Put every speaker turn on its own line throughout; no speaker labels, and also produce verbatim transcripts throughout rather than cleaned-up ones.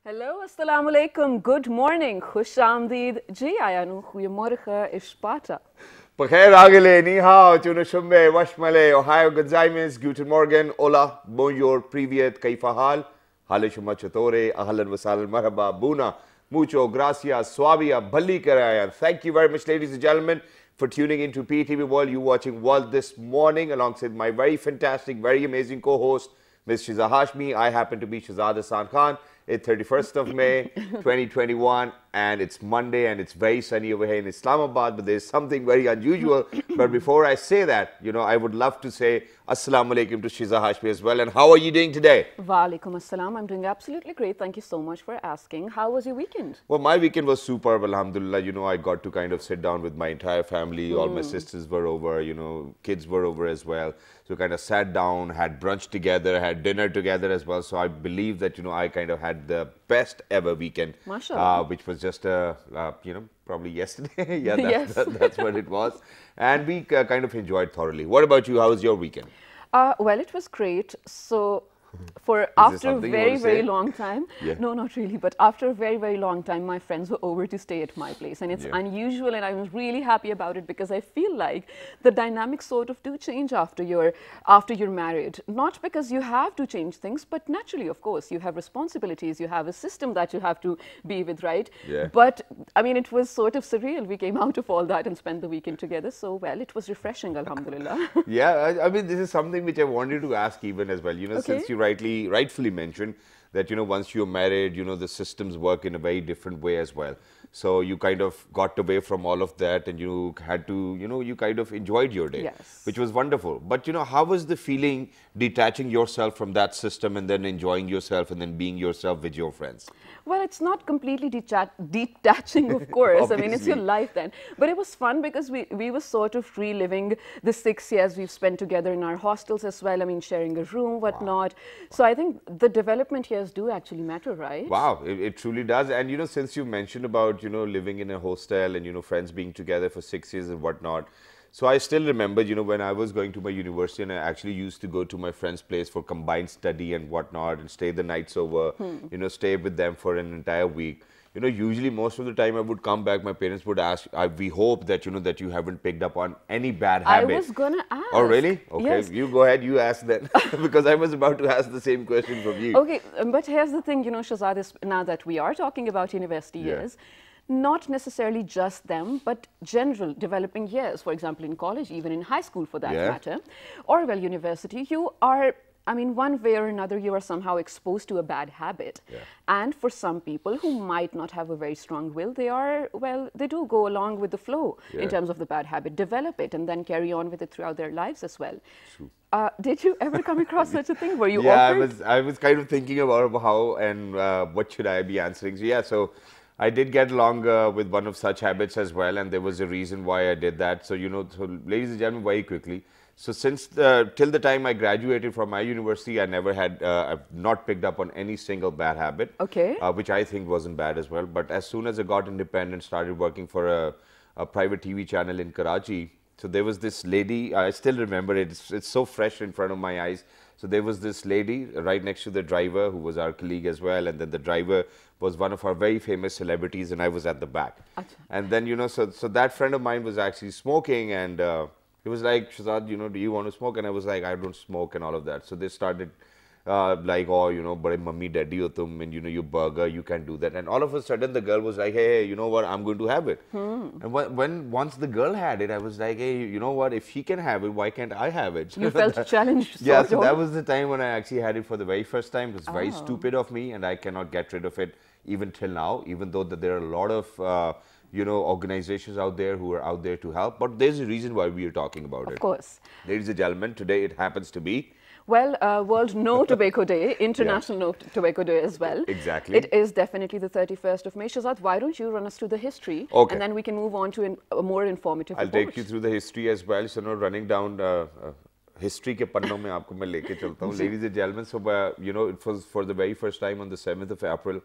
Hallo, assalamu alaikum, good morning, khush aamdeed, ji ayanu, goeiemorgen, is Sparta.
Bakhair agele, ni hao, tuna shumbe, washmale, Ohio gozaimes, guten morgen, hola, bonjour, privyet, kaifa hal, hale shuma chatore, ahlan wasalan, marhaba, buna, mucho, gracias, suavia, bhalli karaya. Thank you very much, ladies and gentlemen, for tuning into P T V World. You watching World this morning alongside my very fantastic, very amazing co-host, Miz Shiza Hashmi. I happen to be Shahzad Hassan Khan. It's thirty-first of May, twenty twenty-one, and it's Monday, and it's very sunny over here in Islamabad, but there's something very unusual. But before I say that, you know, I would love to say Assalamu alaikum to Shiza Hashmi as well. And how are you doing today?
Wa alaikum assalam, I'm doing absolutely great. Thank you so much for asking. How was your weekend?
Well, my weekend was superb, alhamdulillah. You know, I got to kind of sit down with my entire family. Mm. All my sisters were over, you know, kids were over as well. So kind of sat down, had brunch together, had dinner together as well. So I believe that, you know, I kind of had the best ever weekend, uh, which was just, uh, uh, you know, probably yesterday. yeah, that's,
yes.
that, that's what it was. And we uh, kind of enjoyed thoroughly. What about you? How was your weekend?
Uh, well, it was great. So for after a very, very long time, yeah. no, not really, but after a very, very long time, my friends were over to stay at my place. And it's yeah. unusual, and I was really happy about it because I feel like the dynamics sort of do change after you're, after you're married. Not because you have to change things, but naturally, of course, you have responsibilities, you have a system that you have to be with, right?
Yeah.
But, I mean, it was sort of surreal. We came out of all that and spent the weekend together. So, well, it was refreshing, alhamdulillah.
yeah, I, I mean, this is something which I wanted to ask even as well. You know, okay. since you rightly, rightfully mentioned that, you know, once you're married, you know, the systems work in a very different way as well. So you kind of got away from all of that and you had to, you know, you kind of enjoyed your day,
yes.
which was wonderful. But, you know, how was the feeling detaching yourself from that system and then enjoying yourself and then being yourself with your friends?
Well, it's not completely detaching, of course. I mean, it's your life then. But it was fun because we, we were sort of reliving the six years we've spent together in our hostels as well. I mean, sharing a room, whatnot. Wow. So I think the development years do actually matter, right?
Wow, it, it truly does. And, you know, since you mentioned about, you know, living in a hostel and, you know, friends being together for six years and whatnot. So I still remember, you know, when I was going to my university and I actually used to go to my friend's place for combined study and whatnot and stay the nights over, hmm. you know, stay with them for an entire week. You know, usually most of the time I would come back, my parents would ask, I, we hope that, you know, that you haven't picked up on any bad habit.
I was going to ask.
Oh, really? Okay,
yes.
You go ahead, you ask then, because I was about to ask the same question from you.
Okay, but here's the thing, you know, Shahzad, is now that we are talking about university
yeah.
years, not necessarily just them, but general developing years, for example, in college, even in high school for that
yeah.
matter, or well, university, you are, I mean, one way or another, you are somehow exposed to a bad habit.
Yeah.
And for some people who might not have a very strong will, they are, well, they do go along with the flow yeah. in terms of the bad habit, develop it, and then carry on with it throughout their lives as well.
True.
Uh, did you ever come across such a thing? Were you
yeah,
offered?
I was, I was kind of thinking about how and uh, what should I be answering. So, yeah, so I did get along uh, with one of such habits as well, and there was a reason why I did that. So, you know, so ladies and gentlemen, very quickly. So, since the, till the time I graduated from my university, I never had, uh, I've not picked up on any single bad habit,
okay.
uh, which I think wasn't bad as well. But as soon as I got independent, started working for a, a private T V channel in Karachi. So, there was this lady, I still remember it, it's, it's so fresh in front of my eyes. So, there was this lady right next to the driver who was our colleague as well, and then the driver was one of our very famous celebrities, and I was at the back. Okay. And then, you know, so, so that friend of mine was actually smoking, and uh, he was like, Shahzad, you know, do you want to smoke? And I was like, I don't smoke and all of that. So they started uh, like, oh, you know, bade mummy daddy ho tum, and you know, you burger, you can't do that. And all of a sudden the girl was like, hey, hey you know what, I'm going to have it.
Hmm.
And when, when once the girl had it, I was like, hey, you know what, if she can have it, why can't I have it?
You felt challenged.
Yeah, so that was the time when I actually had it for the very first time. It was
oh.
very stupid of me, and I cannot get rid of it even till now, even though that there are a lot of uh, you know, organizations out there who are out there to help. But there's a reason why we are talking about
of
it.
Of course.
Ladies and gentlemen, today it happens to be
well, uh, World No Tobacco Day, International yeah. No Tobacco Day as well.
Exactly.
It is definitely the thirty-first of May. Shahzad, why don't you run us through the history,
okay.
and then we can move on to in, a more informative
I'll
report.
take you through the history as well. So, no, running down uh, uh, history ke panno mein aapko main leke chalta hu. Ladies and gentlemen, so uh, you know, it was for the very first time on the seventh of April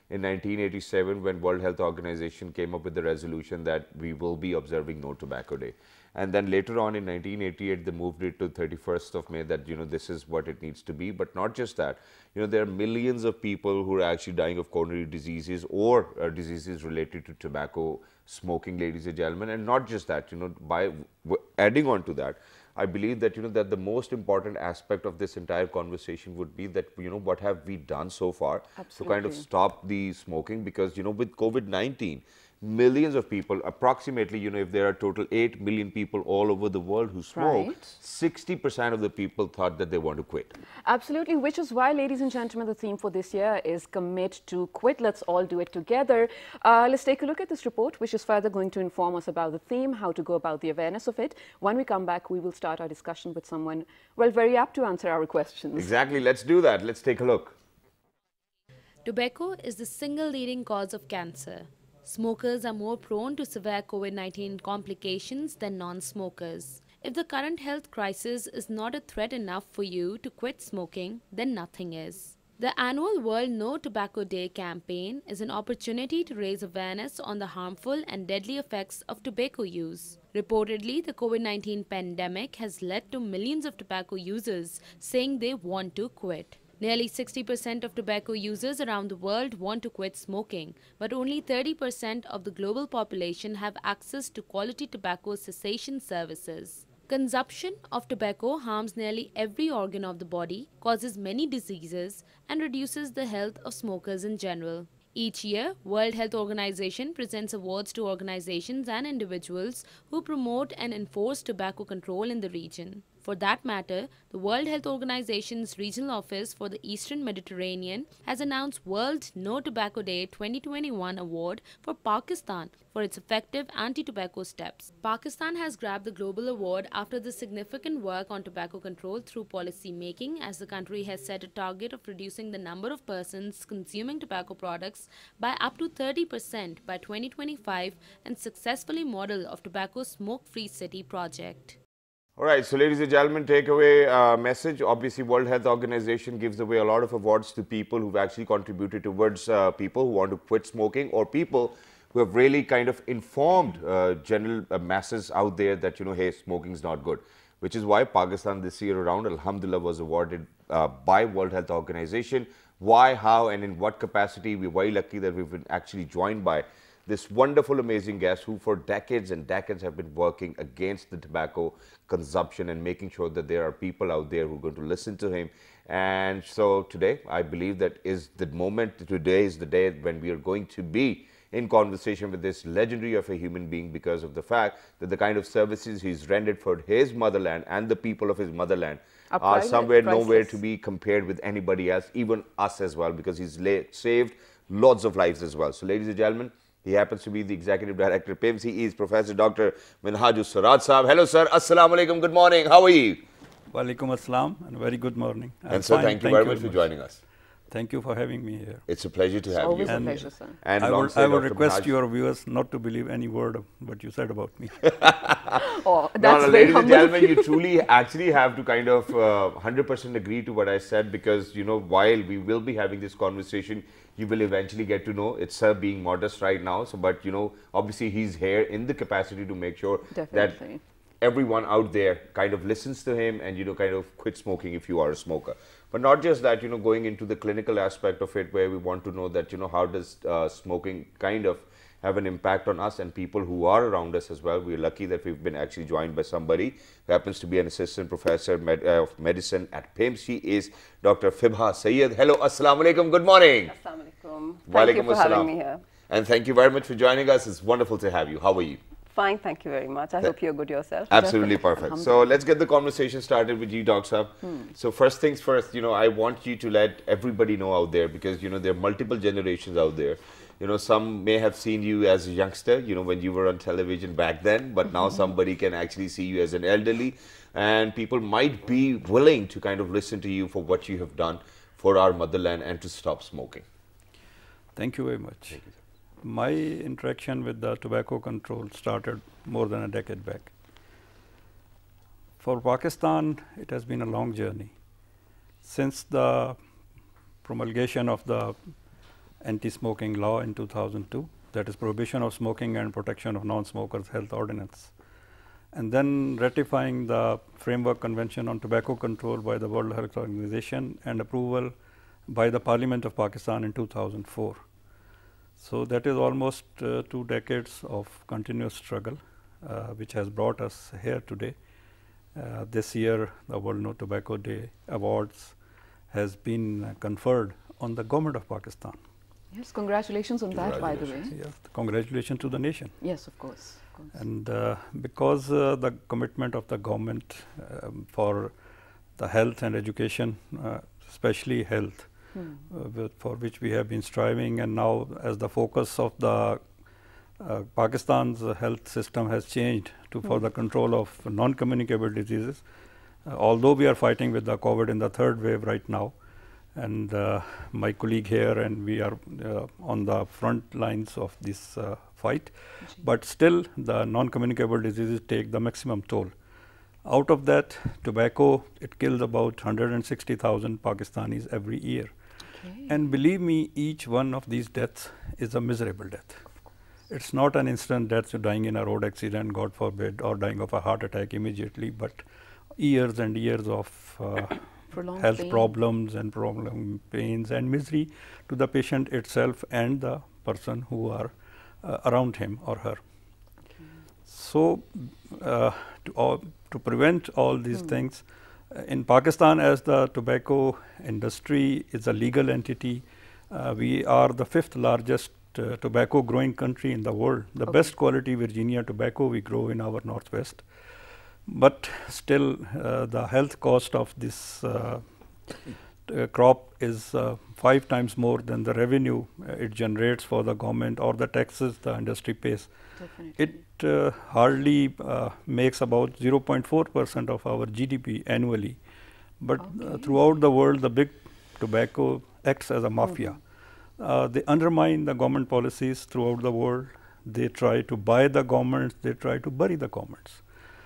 in nineteen eighty-seven when World Health Organization came up with the resolution that we will be observing No Tobacco Day. And then later on in nineteen eighty-eight, they moved it to thirty-first of May that, you know, this is what it needs to be. But not just that, you know, there are millions of people who are actually dying of coronary diseases or uh, diseases related to tobacco smoking, ladies and gentlemen. And not just that, you know, by adding on to that, I believe that, you know, that the most important aspect of this entire conversation would be that, you know, what have we done so far
Absolutely.
to kind of stop the smoking? Because, you know, with COVID nineteen, millions of people, approximately, you know, if there are total eight million people all over the world who smoke, sixty percent of the people thought that they want to quit.
Absolutely, which is why, ladies and gentlemen, the theme for this year is Commit to Quit. Let's all do it together. Uh, let's take a look at this report, which is further going to inform us about the theme, how to go about the awareness of it. When we come back, we will start our discussion with someone, well, very apt to answer our questions.
Exactly. Let's do that. Let's take a look.
Tobacco is the single leading cause of cancer. Smokers are more prone to severe COVID nineteen complications than non-smokers. If the current health crisis is not a threat enough for you to quit smoking, then nothing is. The annual World No Tobacco Day campaign is an opportunity to raise awareness on the harmful and deadly effects of tobacco use. Reportedly, the COVID nineteen pandemic has led to millions of tobacco users saying they want to quit. Nearly sixty percent of tobacco users around the world want to quit smoking, but only thirty percent of the global population have access to quality tobacco cessation services. Consumption of tobacco harms nearly every organ of the body, causes many diseases, and reduces the health of smokers in general. Each year, World Health Organization presents awards to organizations and individuals who promote and enforce tobacco control in the region. For that matter, the World Health Organization's Regional Office for the Eastern Mediterranean has announced World No Tobacco Day twenty twenty-one award for Pakistan for its effective anti-tobacco steps. Pakistan has grabbed the global award after the significant work on tobacco control through policy making, as the country has set a target of reducing the number of persons consuming tobacco products by up to thirty percent by twenty twenty-five and successfully model of tobacco smoke-free city project.
All right, so ladies and gentlemen, takeaway uh, message. Obviously, World Health Organization gives away a lot of awards to people who've actually contributed towards uh, people who want to quit smoking, or people who have really kind of informed uh, general uh, masses out there that, you know, hey, smoking is not good. Which is why Pakistan this year around, alhamdulillah, was awarded uh, by World Health Organization. Why, how, and in what capacity? We're very lucky that we've been actually joined by this wonderful, amazing guest who for decades and decades have been working against the tobacco consumption and making sure that there are people out there who are going to listen to him. And so today, I believe that is the moment, today is the day when we are going to be in conversation with this legendary of a human being, because of the fact that the kind of services he's rendered for his motherland and the people of his motherland are, are somewhere priceless. Nowhere to be compared with anybody else, even us as well, because he's saved lots of lives as well. So ladies and gentlemen, he happens to be the Executive Director of P I M S. He is Professor Doctor Minhajus Siraj Sahab. Hello, sir. Assalamu alaikum. Good morning. How are you?
Wa alaikum assalam and very good morning.
I'm and so fine. thank you thank very you much for much. joining us.
Thank you for having me here.
It's a pleasure to have
always
you.
Always a pleasure, sir.
And
I would, I would request
Minhaj.
your viewers not to believe any word of what you said about me.
Oh, that's
no, no,
very
ladies and gentlemen, you truly actually have to kind of uh, one hundred percent agree to what I said, because, you know, while we will be having this conversation, you will eventually get to know it's sir being modest right now. So, but, you know, obviously he's here in the capacity to make sure
Definitely.
that everyone out there kind of listens to him and, you know, kind of quit smoking if you are a smoker. But not just that, you know, going into the clinical aspect of it, where we want to know that, you know, how does uh, smoking kind of have an impact on us and people who are around us as well. We're lucky that we've been actually joined by somebody who happens to be an assistant professor med uh, of medicine at P I M S. She is Doctor Fibha Sayyed. Hello, assalamu alaikum. Good morning.
Assalamu alaikum. Thank you for having me here.
And thank you very much for joining us. It's wonderful to have you. How are you?
Fine, thank you very much. I hope you're good yourself.
Absolutely perfect. So let's get the conversation started with you, Doctor Saab. Hmm. So first things first, you know, I want you to let everybody know out there, because, you know, there are multiple generations out there. You know, some may have seen you as a youngster, you know, when you were on television back then, but now somebody can actually see you as an elderly, and people might be willing to kind of listen to you for what you have done for our motherland and to stop smoking.
Thank you very much. Thank you, sir. My interaction with the tobacco control started more than a decade back. For Pakistan, it has been a long journey. Since the promulgation of the anti-smoking law in two thousand two, that is Prohibition of Smoking and Protection of Non-Smokers Health Ordinance, and then ratifying the Framework Convention on Tobacco Control by the World Health Organization and approval by the Parliament of Pakistan in two thousand four. So that is almost uh, two decades of continuous struggle, uh, which has brought us here today. Uh, this year, the World No Tobacco Day Awards has been uh, conferred on the government of Pakistan.
Yes, congratulations on that, by the way.
Yes, congratulations to the nation.
Yes, of course. Of course.
And uh, because uh, the commitment of the government um, for the health and education, uh, especially health, hmm. uh, with, for which we have been striving, and now as the focus of the uh, Pakistan's uh, health system has changed to for hmm. the control of non-communicable diseases, uh, although we are fighting with the COVID in the third wave right now, and uh, my colleague here and we are uh, on the front lines of this uh, fight, but still the non-communicable diseases take the maximum toll. Out of that, tobacco, it kills about one hundred sixty thousand Pakistanis every year. Okay. And believe me, each one of these deaths is a miserable death. It's not an instant death, so dying in a road accident, God forbid, or dying of a heart attack immediately, but years and years of uh, health pain. problems and prolonged pains and misery to the patient itself and the person who are uh, around him or her. Okay. So, uh, to, all, to prevent all these hmm. things, uh, in Pakistan, as the tobacco industry is a legal entity, uh, we are the fifth largest uh, tobacco growing country in the world. The okay. best quality Virginia tobacco we grow in our northwest. But still, uh, the health cost of this uh, uh, crop is uh, five times more than the revenue uh, it generates for the government or the taxes the industry pays. Definitely. It uh, hardly uh, makes about zero point four percent of our G D P annually. But okay. uh, throughout the world, the big tobacco acts as a mafia. Mm-hmm. uh, they undermine the government policies throughout the world. They try to buy the governments. They try to bury the governments.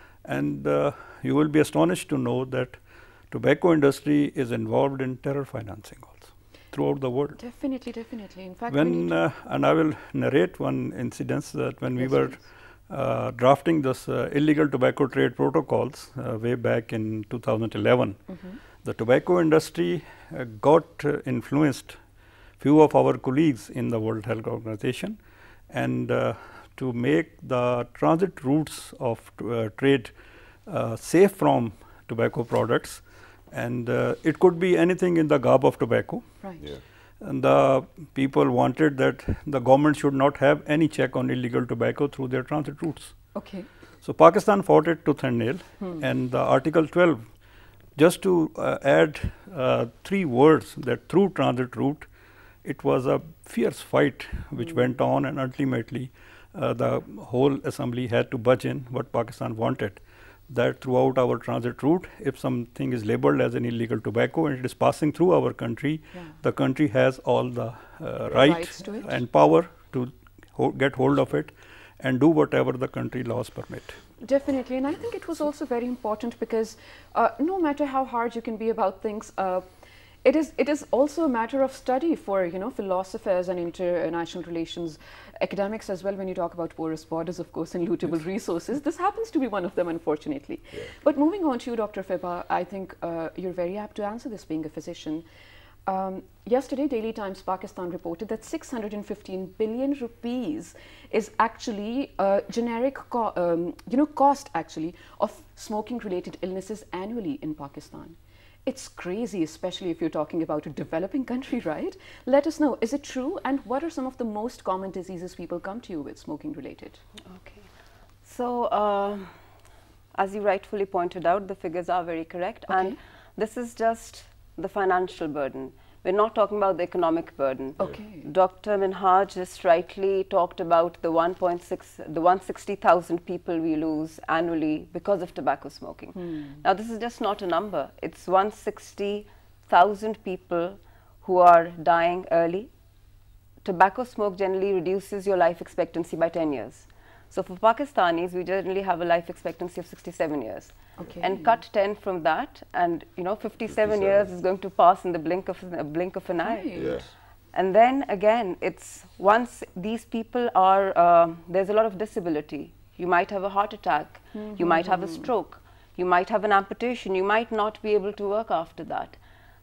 And uh, you will be astonished to know that tobacco industry is involved in terror financing also throughout the world.
Definitely, definitely. In fact,
when uh, and I will narrate one incident that when yes, we were uh, drafting this uh, illegal tobacco trade protocols uh, way back in two thousand eleven, mm-hmm. the tobacco industry uh, got uh, influenced few of our colleagues in the World Health Organization, and uh, to make the transit routes of uh, trade uh, safe from tobacco products, and uh, it could be anything in the garb of tobacco.
Right. Yeah.
And the people wanted that the government should not have any check on illegal tobacco through their transit routes.
Okay.
So Pakistan fought it tooth and nail, hmm. and the Article twelve, just to uh, add uh, three words, that through transit route, it was a fierce fight which hmm. went on, and ultimately Uh, the whole assembly had to budge in what Pakistan wanted, that throughout our transit route, if something is labeled as an illegal tobacco and it is passing through our country, yeah. the country has all the uh, right and power to ho get hold of it and do whatever the country laws permit.
Definitely, and I think it was also very important because uh, no matter how hard you can be about things, uh, It is, it is also a matter of study for, you know, philosophers and international relations, academics as well, when you talk about porous borders, of course, and lootable yes. resources. This happens to be one of them, unfortunately. Yeah. But moving on to you, Doctor Fiba, I think uh, you're very apt to answer this, being a physician. Um, yesterday, Daily Times Pakistan reported that six hundred fifteen billion rupees is actually a generic, co um, you know, cost actually of smoking-related illnesses annually in Pakistan. It's crazy, especially if you're talking about a developing country, right? Let us know, is it true? And what are some of the most common diseases people come to you with smoking related?
Okay. So, uh, as you rightfully pointed out, the figures are very correct. Okay. And this is just the financial burden. We're not talking about the economic burden.
Okay.
Doctor Minhaj just rightly talked about the one point six, the one hundred sixty thousand people we lose annually because of tobacco smoking. Hmm. Now, this is just not a number. It's one hundred sixty thousand people who are dying early. Tobacco smoke generally reduces your life expectancy by ten years. So for Pakistanis, we generally have a life expectancy of sixty-seven years. Okay. And cut ten from that, and you know, fifty-seven, fifty-seven years is going to pass in the blink of a blink of an eye.
Right. Yeah.
And then again, it's once these people are, uh, there's a lot of disability. You might have a heart attack, mm-hmm. you might have a stroke, you might have an amputation, you might not be able to work after that.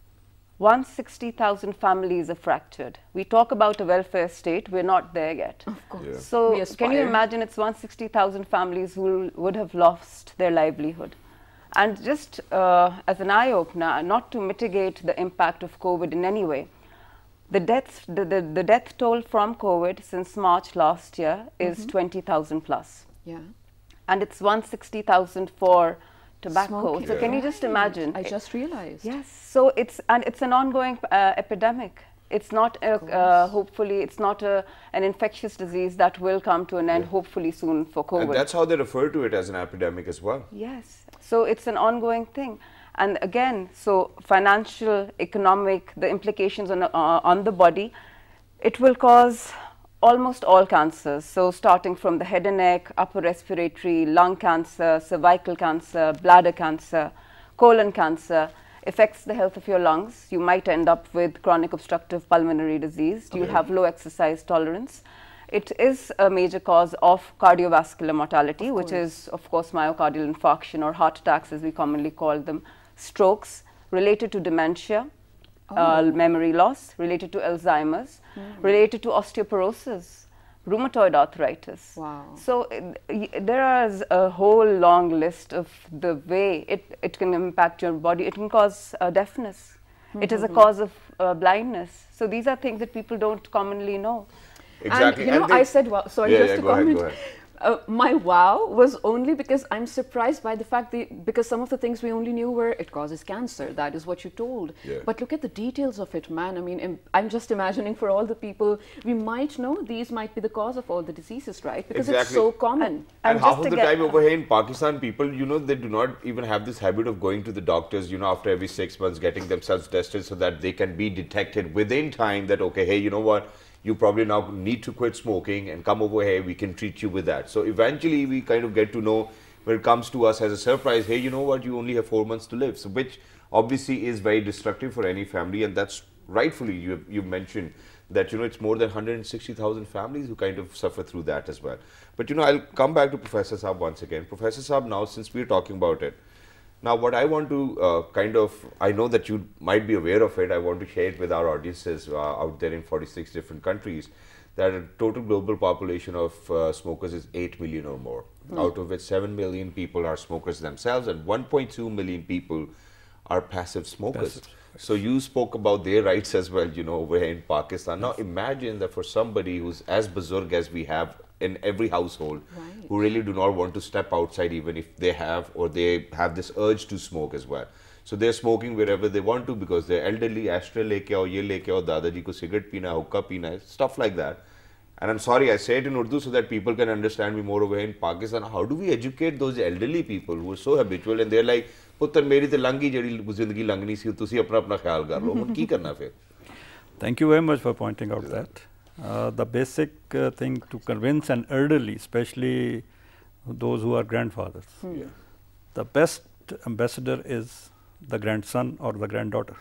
one hundred sixty thousand families are fractured. We talk about a welfare state, we're not there yet.
Of course.
Yeah.
So can you imagine it's one hundred sixty thousand families who would have lost their livelihood. And just uh, as an eye-opener, not to mitigate the impact of COVID in any way, the, deaths, the, the, the death toll from COVID since March last year is mm-hmm. twenty thousand plus.
Yeah.
And it's one hundred sixty thousand for tobacco.
Smoking.
So
yeah.
can you just imagine?
I just realized.
Yes. So it's, and it's an ongoing uh, epidemic. It's not, a, uh, hopefully, it's not a, an infectious disease that will come to an end, yeah. hopefully soon for COVID.
And that's how they refer to it, as an epidemic as well.
Yes. So it's an ongoing thing. And again, so financial, economic, the implications on, uh, on the body, it will cause almost all cancers. So starting from the head and neck, upper respiratory, lung cancer, cervical cancer, bladder cancer, colon cancer, affects the health of your lungs. You might end up with chronic obstructive pulmonary disease. Okay. You have low exercise tolerance. It is a major cause of cardiovascular mortality, which is, of course, myocardial infarction or heart attacks, as we commonly call them, strokes related to dementia, oh. uh, memory loss, related to Alzheimer's, mm. related to osteoporosis, rheumatoid arthritis.
Wow.
So uh, there is a whole long list of the way it, it can impact your body. It can cause uh, deafness. Mm-hmm. It is a cause of uh, blindness. So these are things that people don't commonly know.
Exactly.
And you know,
and
I said, wow, sorry,
yeah,
just
yeah,
to
go
comment.
Ahead, go ahead.
Uh, my wow was only because I'm surprised by the fact that, because some of the things we only knew were it causes cancer, that is what you told.
Yeah.
But look at the details of it, man. I mean, im I'm just imagining for all the people, we might know these might be the cause of all the diseases, right? Because
exactly.
it's so common.
And, and, and half of the time over here in Pakistan, people, you know, they do not even have this habit of going to the doctors, you know, after every six months, getting themselves tested so that they can be detected within time that, okay, hey, you know what? You probably now need to quit smoking and come over here, we can treat you with that. So eventually we kind of get to know when it comes to us as a surprise, hey, you know what, you only have four months to live. So which obviously is very destructive for any family, and that's rightfully, you, you mentioned that, you know, it's more than one hundred sixty thousand families who kind of suffer through that as well. But, you know, I'll come back to Professor Saab once again. Professor Saab, now since we're talking about it, now what I want to uh, kind of, I know that you might be aware of it, I want to share it with our audiences uh, out there in forty-six different countries, that a total global population of uh, smokers is eight million or more, mm. out of which seven million people are smokers themselves and one point two million people are passive smokers. Passive. So you spoke about their rights as well, you know, over here in Pakistan. Now imagine that for somebody who's as Buzurg as we have in every household, right, who really do not want to step outside even if they have or they have this urge to smoke as well. So they're smoking wherever they want to because they're elderly, ashtray leke aao, ye leke aao, dadaji ko cigarette peena, hookah peena, stuff like that. And I'm sorry, I say it in Urdu so that people can understand me more over here in Pakistan. How do we educate those elderly people who are so habitual and they're like, Puttar, meri te langi jehdi zindagi langni si, tusi apna apna khayal kar lo, hun ki karna fir?
Thank you very much for pointing out that. Uh, the basic uh, thing to convince an elderly, especially those who are grandfathers, hmm. yeah. the best ambassador is the grandson or the granddaughter.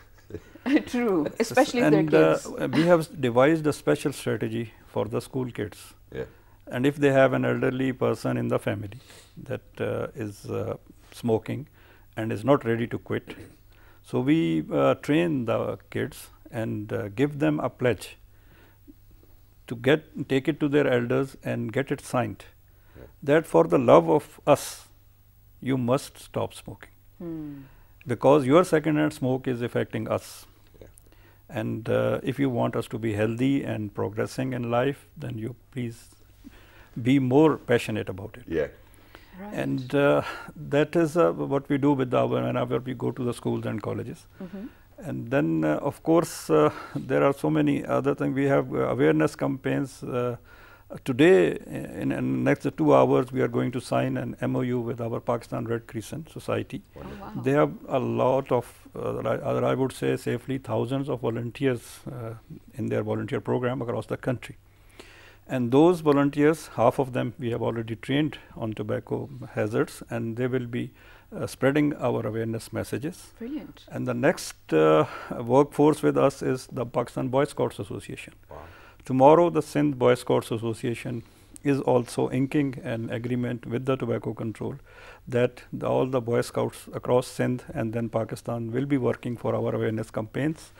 True, especially
and,
if they're kids.
Uh, we have devised a special strategy for the school kids.
Yeah.
And if they have an elderly person in the family that uh, is uh, smoking and is not ready to quit, so we uh, train the kids and uh, give them a pledge to get take it to their elders and get it signed, yeah. that for the love of us, you must stop smoking. Hmm. Because your second-hand smoke is affecting us. Yeah. And uh, if you want us to be healthy and progressing in life, then you please be more passionate about it.
Yeah.
Right.
And uh, that is uh, what we do with our, whenever we go to the schools and colleges. Mm-hmm. And then, uh, of course, uh, there are so many other things. We have uh, awareness campaigns. Uh, today, in the next two hours, we are going to sign an M O U with our Pakistan Red Crescent Society. Oh, wow. They have a lot of, uh, I, I would say safely, thousands of volunteers uh, in their volunteer program across the country. And those volunteers, half of them we have already trained on tobacco hazards, and they will be uh, spreading our awareness messages.
Brilliant.
And the next uh, workforce with us is the Pakistan Boy Scouts Association.
Wow.
Tomorrow, the Sindh Boy Scouts Association is also inking an agreement with the tobacco control that the, all the Boy Scouts across Sindh and then Pakistan will be working for our awareness campaigns.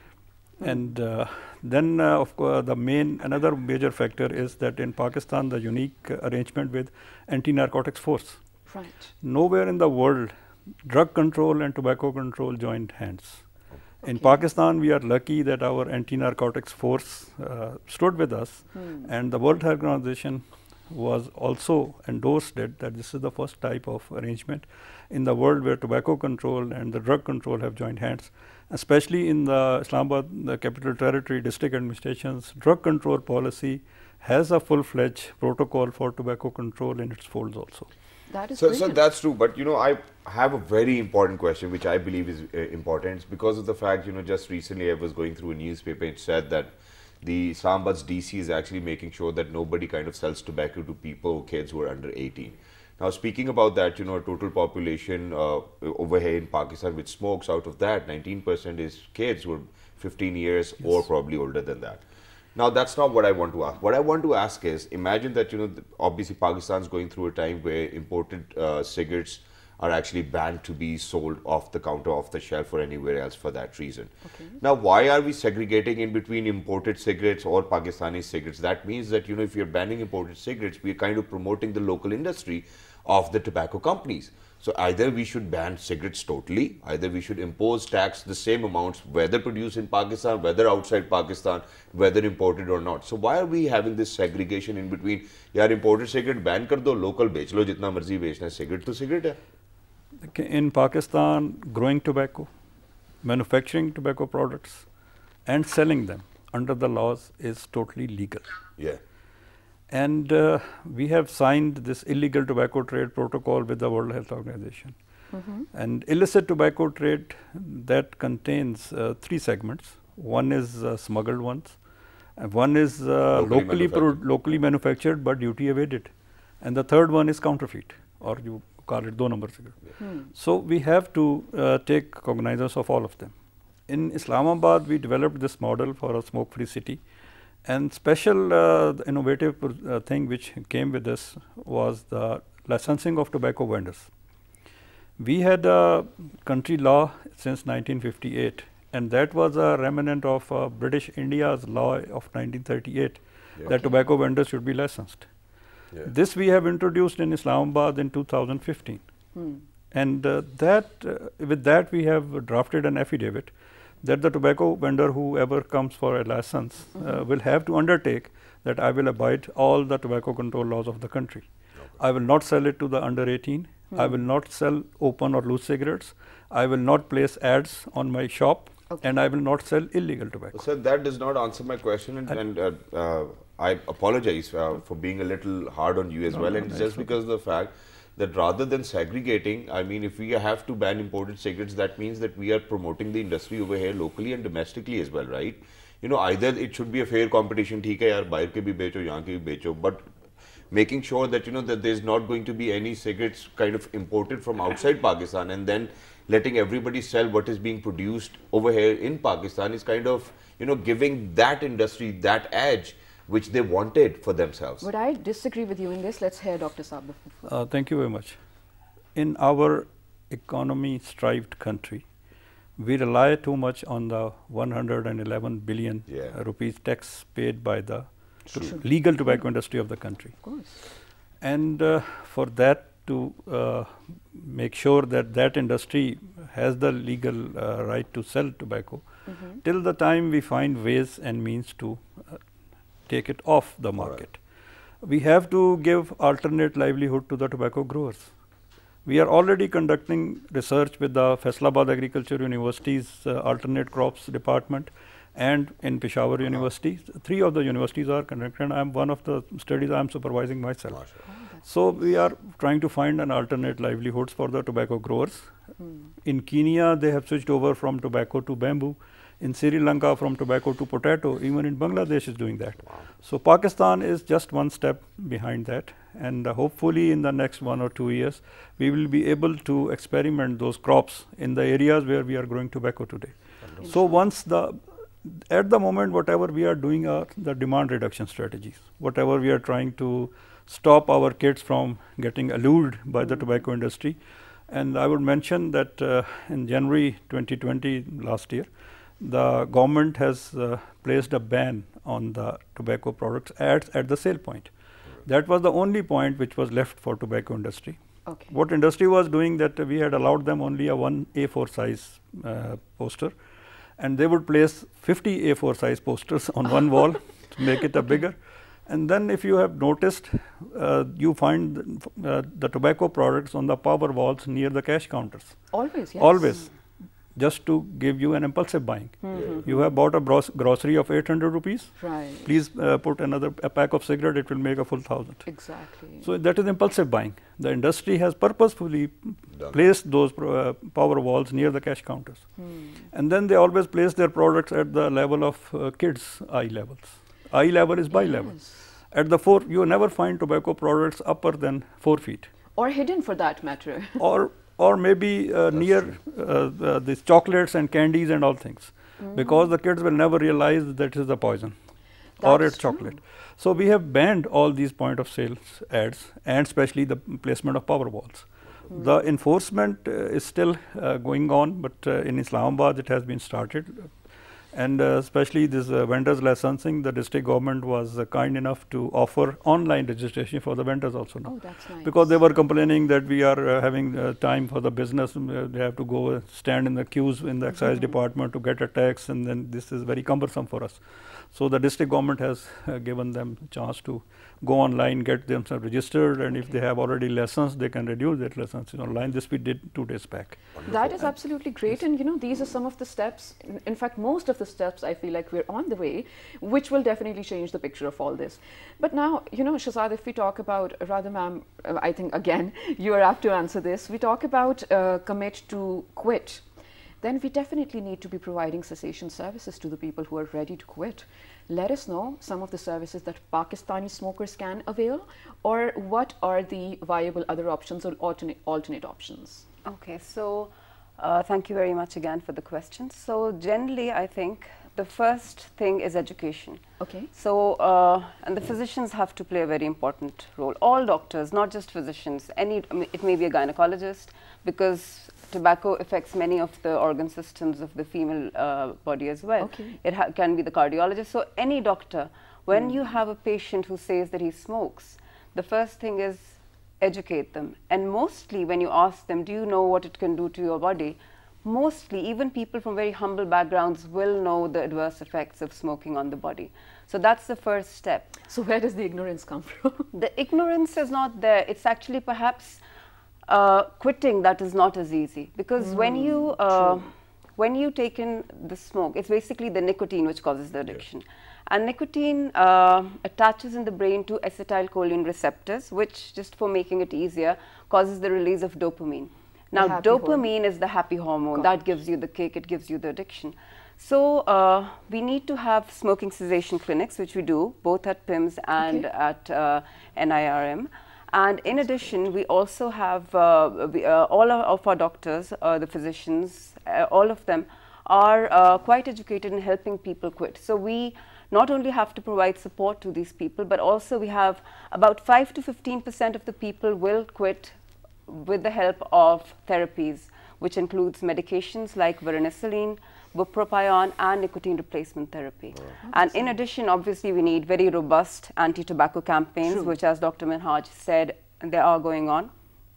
Mm. And uh, then, uh, of course, the main, another major factor is that in Pakistan, the unique uh, arrangement with anti-narcotics force.
Right.
Nowhere in the world, drug control and tobacco control joined hands.
Okay.
In Pakistan, we are lucky that our anti-narcotics force uh, stood with us, hmm. and the World Health Organization was also endorsed it that this is the first type of arrangement in the world where tobacco control and the drug control have joined hands. Especially in the Islamabad, the Capital Territory District Administration's drug control policy has a full-fledged protocol for tobacco control in its folds also.
That is
so, so that's true, but you know, I have a very important question which I believe is uh, important. It's because of the fact, you know, just recently I was going through a newspaper, it said that the Islamabad's D C is actually making sure that nobody kind of sells tobacco to people, kids who are under eighteen. Now, speaking about that, you know, total population uh, over here in Pakistan which smokes, out of that, nineteen percent is kids who are fifteen years yes. or probably older than that. Now, that's not what I want to ask. What I want to ask is, imagine that, you know, obviously Pakistan is going through a time where imported uh, cigarettes are actually banned to be sold off the counter, off the shelf or anywhere else for that reason. Okay. Now, why are we segregating in between imported cigarettes or Pakistani cigarettes? That means that, you know, if you're banning imported cigarettes, we're kind of promoting the local industry of the tobacco companies. So either we should ban cigarettes totally, either we should impose tax the same amounts, whether produced in Pakistan, whether outside Pakistan, whether imported or not. So why are we having this segregation in between? Yaar, imported cigarette ban kar do, local bech lo, jitna marzi bechna hai, cigarette to cigarette hai.
In Pakistan, growing tobacco, manufacturing tobacco products and selling them under the laws is totally legal.
Yeah.
And uh, we have signed this illegal tobacco trade protocol with the World Health Organization. Mm-hmm. And illicit tobacco trade, that contains uh, three segments. One is uh, smuggled ones, and one is uh, locally, locally, manufactured. locally manufactured but duty evaded. And the third one is counterfeit, or you call it do number cigarette. Yeah. Hmm. So we have to uh, take cognizance of all of them. In Islamabad, we developed this model for a smoke-free city. And special uh, innovative uh, thing which came with this was the licensing of tobacco vendors. We had a country law since nineteen fifty-eight, and that was a remnant of uh, British India's law of nineteen thirty-eight, yeah. that tobacco vendors should be licensed. Yeah. This we have introduced in Islamabad in two thousand fifteen. Hmm. And uh, that uh, with that we have drafted an affidavit that the tobacco vendor, whoever comes for a license, mm-hmm. uh, will have to undertake that I will abide all the tobacco control laws of the country. Okay. I will not sell it to the under eighteen. Mm-hmm. I will not sell open or loose cigarettes. I will not place ads on my shop, okay. and I will not sell illegal tobacco.
Sir, that does not answer my question, and, and uh, uh, I apologize uh, for being a little hard on you as no, well, no, and no, just because okay. of the fact that rather than segregating, I mean, if we have to ban imported cigarettes, that means that we are promoting the industry over here locally and domestically as well, right? You know, either it should be a fair competition, theek hai yaar, bahar ke bhi becho, yahan ke bhi becho, but making sure that, you know, that there's not going to be any cigarettes kind of imported from outside Pakistan, and then letting everybody sell what is being produced over here in Pakistan is kind of, you know, giving that industry that edge which they wanted for themselves.
But I disagree with you in this. Let's hear Doctor Saab.
Uh, thank you very much. In our economy-strived country, we rely too much on the one hundred eleven billion yeah. uh, rupees tax paid by the to legal tobacco industry of the country.
Of course.
And uh, for that to uh, make sure that that industry has the legal uh, right to sell tobacco, mm-hmm. till the time we find ways and means to uh, take it off the market. Right. We have to give alternate livelihood to the tobacco growers. We are already conducting research with the Faisalabad Agriculture University's uh, alternate crops department and in Peshawar uh-huh. University. Three of the universities are conducting. I am one of the studies I am supervising myself. Oh, so we are trying to find an alternate livelihoods for the tobacco growers. Hmm. In Kenya, they have switched over from tobacco to bamboo. In Sri Lanka, from tobacco to potato, even in Bangladesh is doing that. Wow. So Pakistan is just one step behind that, and uh, hopefully in the next one or two years, we will be able to experiment those crops in the areas where we are growing tobacco today. Wonderful. So once the, at the moment, whatever we are doing are the demand reduction strategies, whatever we are trying to stop our kids from getting allured by the tobacco industry. And I would mention that uh, in January twenty twenty, last year, the government has uh, placed a ban on the tobacco products ads at the sale point. That was the only point which was left for tobacco industry.
Okay.
What industry was doing, that we had allowed them only a one A four size uh, poster, and they would place fifty A four size posters on one wall to make it a bigger. And then if you have noticed, uh, you find uh, the tobacco products on the power walls near the cash counters.
Always, yes.
Always, just to give you an impulsive buying. Mm-hmm. You have bought a gros grocery of eight hundred rupees.
Right.
Please uh, put another a pack of cigarette, it will make a full thousand.
Exactly.
So that is impulsive buying. The industry has purposefully Done. placed those uh, power walls near the cash counters. Mm. And then they always place their products at the level of uh, kids' eye levels. Eye level is by yes. level. At the four, you never find tobacco products upper than four feet.
Or hidden for that matter.
or or maybe uh, near uh, uh, these chocolates and candies and all things. Mm. Because the kids will never realize that it is a poison. That's or it's true. chocolate. So we have banned all these point of sales ads, and especially the placement of power walls. Mm. The enforcement uh, is still uh, going on, but uh, in Islamabad it has been started. And uh, especially this uh, vendors licensing, the district government was uh, kind enough to offer online registration for the vendors also now.
Oh, that's nice.
Because they were complaining that we are uh, having uh, time for the business, uh, they have to go uh, stand in the queues in the excise mm-hmm. department to get a tax, and then this is very cumbersome for us. So the district government has uh, given them a chance to go online, get themselves registered, and okay. if they have already license, they can reduce that license online. This we did two days back.
Wonderful. That is absolutely great, and you know, these are some of the steps, in, in fact most of the steps I feel like we're on the way, which will definitely change the picture of all this. But now, you know, Shahzad, if we talk about, rather ma'am, uh, I think again, you are apt to answer this, we talk about uh, commit to quit, then we definitely need to be providing cessation services to the people who are ready to quit. Let us know some of the services that Pakistani smokers can avail, or what are the viable other options or alternate, alternate options?
Okay, so uh, thank you very much again for the question. So generally, I think the first thing is education.
Okay.
So, uh, and the physicians have to play a very important role. All doctors, not just physicians, any, I mean, it may be a gynecologist, because tobacco affects many of the organ systems of the female uh, body as well.
Okay.
It ha can be the cardiologist. So any doctor, when mm. you have a patient who says that he smokes, the first thing is educate them. And mostly when you ask them, do you know what it can do to your body? Mostly, even people from very humble backgrounds will know the adverse effects of smoking on the body. So that's the first step.
So where does the ignorance come from?
The ignorance is not there. It's actually perhaps uh, quitting that is not as easy. Because mm, when you uh, when you take in the smoke, it's basically the nicotine which causes the addiction. Yes. And nicotine uh, attaches in the brain to acetylcholine receptors, which, just for making it easier, causes the release of dopamine. Now, dopamine hormone. is the happy hormone. That gives you the kick, it gives you the addiction. So, uh, we need to have smoking cessation clinics, which we do, both at P I M S and okay. at uh, N I R M. And in That's addition, great. we also have uh, we, uh, all of our doctors, uh, the physicians, uh, all of them are uh, quite educated in helping people quit. So, we not only have to provide support to these people, but also we have about five to fifteen percent of the people will quit with the help of therapies, which includes medications like varenicline, bupropion, and nicotine replacement therapy. Oh. And in addition, obviously, we need very robust anti-tobacco campaigns, True. which, as Doctor Minhaj said, they are going on.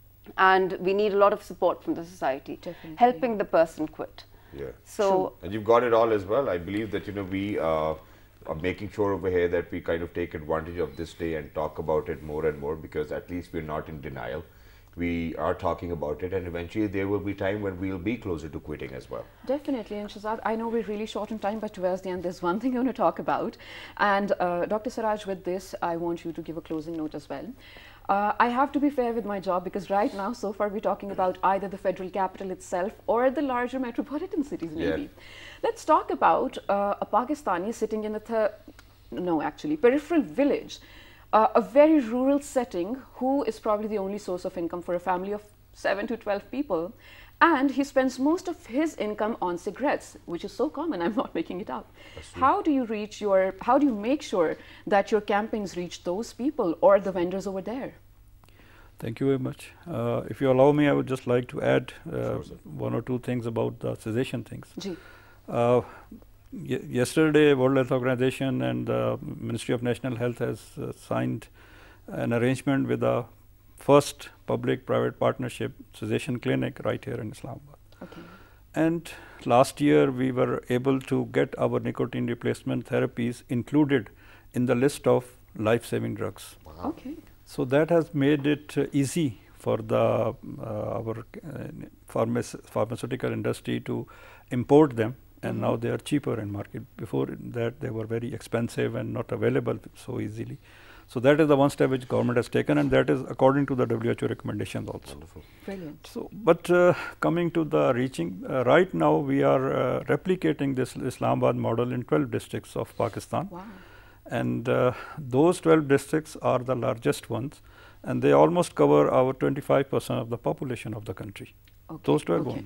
And we need a lot of support from the society, Definitely. helping the person quit.
Yeah.
So,
True. And you've got it all as well. I believe that, you know, we uh, are making sure over here that we kind of take advantage of this day and talk about it more and more, because at least we're not in denial. We are talking about it, and eventually there will be time when we'll be closer to quitting as well.
Definitely. And Shahzad, I know we're really short on time, but towards the end there's one thing I want to talk about. And uh, Doctor Siraj, with this, I want you to give a closing note as well. Uh, I have to be fair with my job because right now, so far, we're talking about either the federal capital itself or the larger metropolitan cities, maybe. Yeah. Let's talk about uh, a Pakistani sitting in a, th no, actually, peripheral village, uh, a very rural setting, who is probably the only source of income for a family of seven to twelve people. And he spends most of his income on cigarettes, which is so common, I'm not making it up. How do you reach your, how do you make sure that your campaigns reach those people or the vendors over there?
Thank you very much. Uh, if you allow me, I would just like to add uh, one or two things about the cessation things. Uh, yesterday, World Health Organization and the Ministry of National Health has uh, signed an arrangement with the first public-private partnership cessation clinic right here in Islamabad.
Okay.
And last year we were able to get our nicotine replacement therapies included in the list of life-saving drugs.
Wow. Okay.
So that has made it uh, easy for the uh, our uh, pharmac pharmaceutical industry to import them, and mm-hmm. now they are cheaper in market. Before that they were very expensive and not available so easily. So that is the one step which government has taken, and that is according to the W H O recommendations also.
Wonderful. Brilliant.
So, but uh, coming to the reaching, uh, right now we are uh, replicating this Islamabad model in twelve districts of Pakistan.
Wow.
And uh, those twelve districts are the largest ones, and they almost cover our twenty-five percent of the population of the country.
Okay.
Those twelve
okay.
only.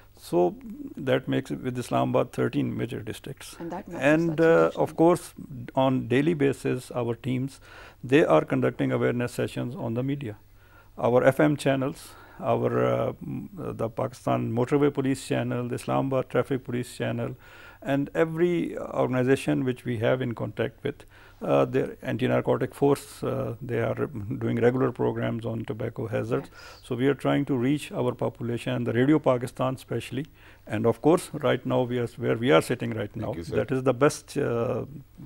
So that makes it with Islamabad thirteen major districts.
And, that matters,
and uh, of course, on daily basis, our teams, they are conducting awareness sessions on the media. Our F M channels, our uh, the Pakistan Motorway Police channel, the Islamabad Traffic Police channel, and every organization which we have in contact with, uh, their anti-narcotic force, uh, they are doing regular programs on tobacco hazards. Yes. So we are trying to reach our population, the Radio Pakistan especially, and of course right now we are where we are sitting right now.
You,
that is the best uh,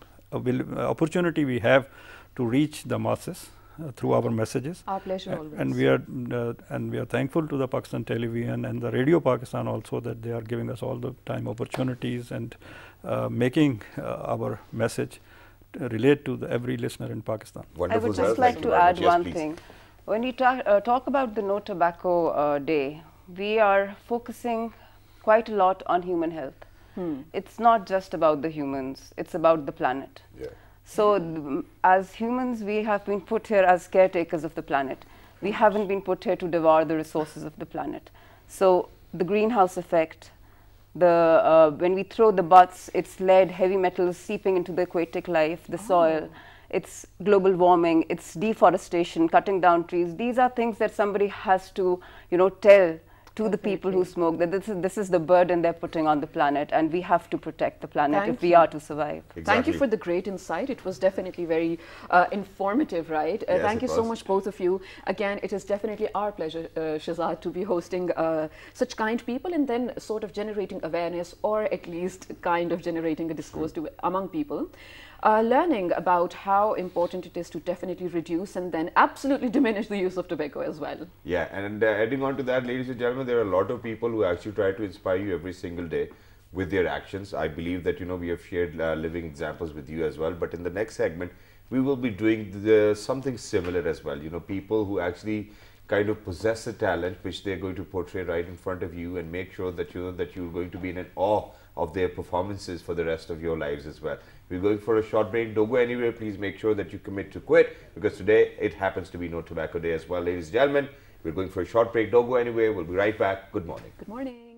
opportunity we have to reach the masses uh, through our messages.
Our pleasure always.
And we are uh, and we are thankful to the Pakistan Television and the Radio Pakistan also that they are giving us all the time opportunities and uh, making uh, our message relate to the every listener in Pakistan.
Wonderful. I would just like to add one yes, thing. When we talk, uh, talk about the No Tobacco uh, Day, we are focusing quite a lot on human health. Hmm. It's not just about the humans, it's about the planet. Yeah. So th as humans, we have been put here as caretakers of the planet. We haven't been put here to devour the resources of the planet. So the greenhouse effect, the uh, when we throw the butts, it's lead, heavy metals seeping into the aquatic life, the oh. soil. It's global warming, it's deforestation, cutting down trees. These are things that somebody has to, you know, tell to the people who smoke that this is, this is the burden they're putting on the planet, and we have to protect the planet Thank if we you. are to survive.
Exactly. Thank you for the great insight. It was definitely very uh, informative, right? Uh,
yes,
thank you
was.
so much, both of you. Again, it is definitely our pleasure, uh, Shahzad, to be hosting uh, such kind people and then sort of generating awareness, or at least kind of generating a discourse to, among people. Uh, learning about how important it is to definitely reduce and then absolutely diminish the use of tobacco as well.
Yeah, and uh, adding on to that, ladies and gentlemen, there are a lot of people who actually try to inspire you every single day with their actions. I believe that, you know, we have shared uh, living examples with you as well, but in the next segment, we will be doing the, something similar as well. You know, people who actually kind of possess a talent which they're going to portray right in front of you and make sure that, you know, that you're going to be in an awe of their performances for the rest of your lives as well. We're going for a short break. Don't go anywhere. Please make sure that you commit to quit, because today it happens to be No Tobacco Day as well. Ladies and gentlemen, we're going for a short break. Don't go anywhere. We'll be right back. Good morning.
Good morning.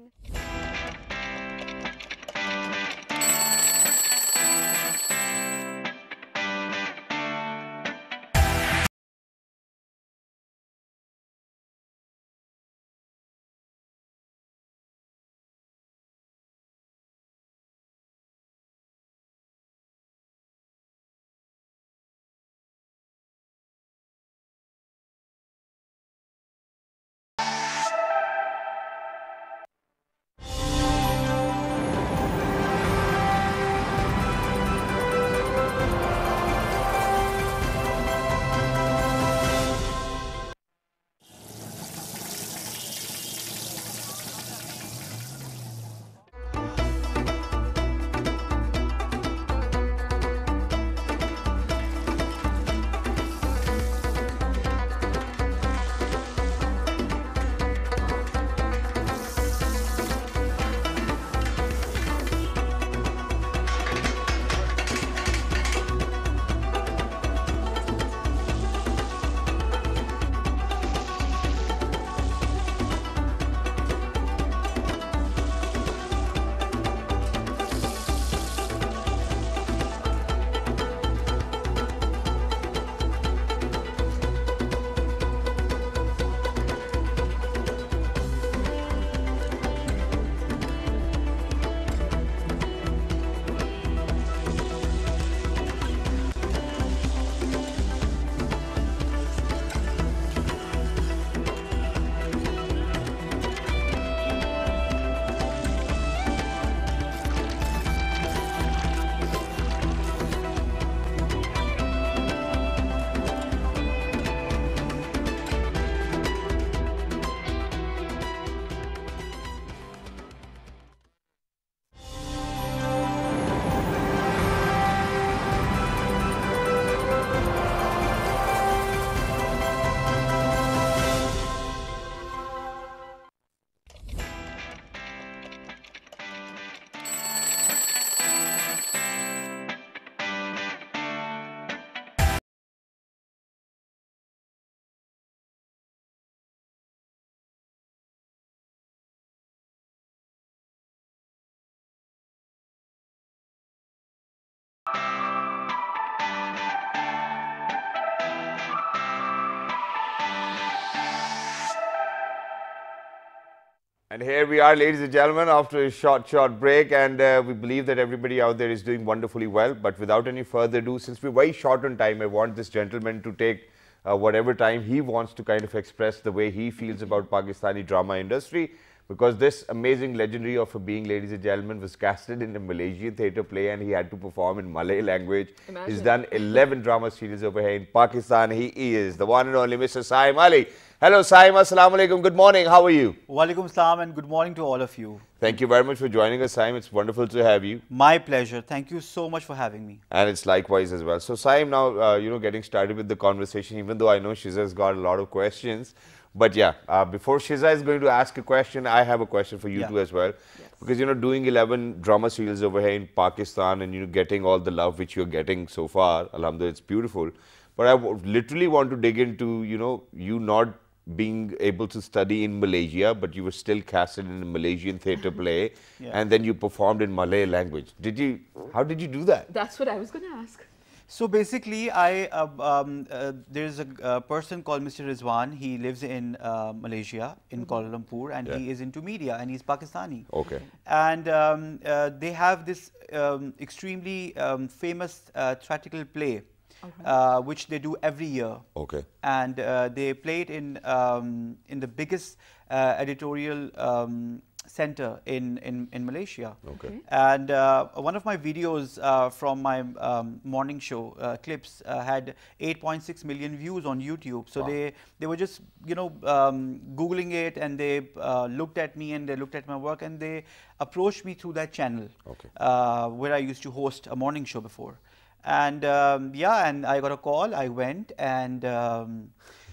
And here we are, ladies and gentlemen, after a short, short break, and uh, we believe that everybody out there is doing wonderfully well. But without any further ado, since we're very short on time, I want this gentleman to take uh, whatever time he wants to kind of express the way he feels about Pakistani drama industry. Because this amazing legendary of a being, ladies and gentlemen, was casted in a Malaysian theatre play and he had to perform in Malay language. Imagine. He's done eleven drama series over here in Pakistan. He is the one and only Mister Saim Ali. Hello Saim, assalamu alaikum, good morning, how are you?
Walaikum salam and good morning to all of you.
Thank you very much for joining us, Saim. It's wonderful to have you.
My pleasure. Thank you so much for having me.
And it's likewise as well. So Saim, now, uh, you know, getting started with the conversation, even though I know Shiza's got a lot of questions. But yeah, uh, before Shiza is going to ask a question, I have a question for you yeah. too as well. Yes. Because, you know, doing eleven drama serials over here in Pakistan and, you know, getting all the love which you're getting so far, alhamdulillah, it's beautiful. But I w literally want to dig into, you know, you not being able to study in Malaysia, but you were still casted in a Malaysian theatre play yeah. and then you performed in Malay language. Did you, how did you do that?
That's what I was going to ask.
So basically, I uh, um, uh, there's a uh, person called Mister Rizwan. He lives in uh, Malaysia, in mm-hmm. Kuala Lumpur, and yeah. he is into media, and he's Pakistani.
Okay.
And um, uh, they have this um, extremely um, famous uh, theatrical play, okay. uh, which they do every year.
Okay.
And uh, they play it in um, in the biggest uh, editorial Um, center in, in, in Malaysia.
Okay.
And uh, one of my videos uh, from my um, morning show uh, clips uh, had eight point six million views on YouTube. So wow. they, they were just, you know, um, Googling it, and they uh, looked at me and they looked at my work and they approached me through that channel
okay.
uh, where I used to host a morning show before. And um, yeah, and I got a call, I went, and um,